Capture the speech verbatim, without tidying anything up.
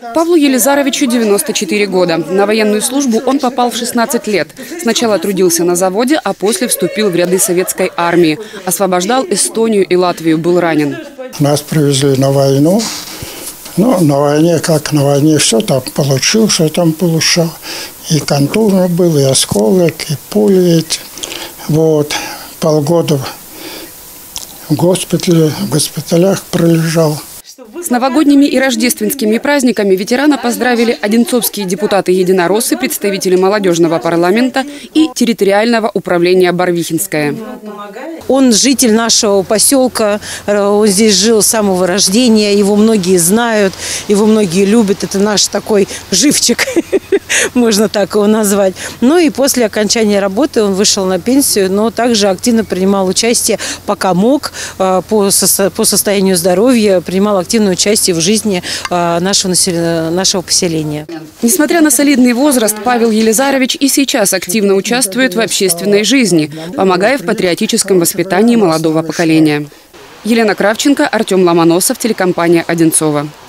Павлу Елизаровичу девяносто четыре года. На военную службу он попал в шестнадцать лет. Сначала трудился на заводе, а после вступил в ряды советской армии. Освобождал Эстонию и Латвию, был ранен. Нас привезли на войну. Ну, на войне, как на войне, все там получил, что там получал. И контузия был, и осколок, и пули эти. Вот. Полгода в госпитале, в госпиталях пролежал. С новогодними и рождественскими праздниками ветерана поздравили одинцовские депутаты-единороссы, представители молодежного парламента и территориального управления Барвихинское. Он житель нашего поселка, он здесь жил с самого рождения, его многие знают, его многие любят. Это наш такой живчик, можно так его назвать. Ну и после окончания работы он вышел на пенсию, но также активно принимал участие, пока мог, по состоянию здоровья, принимал активное участие в жизни нашего, населения, нашего поселения. Несмотря на солидный возраст, Павел Елизарович и сейчас активно участвует в общественной жизни, помогая в патриотическом воспитании молодого поколения. Елена Кравченко, Артем Ломоносов, телекомпания «Одинцово».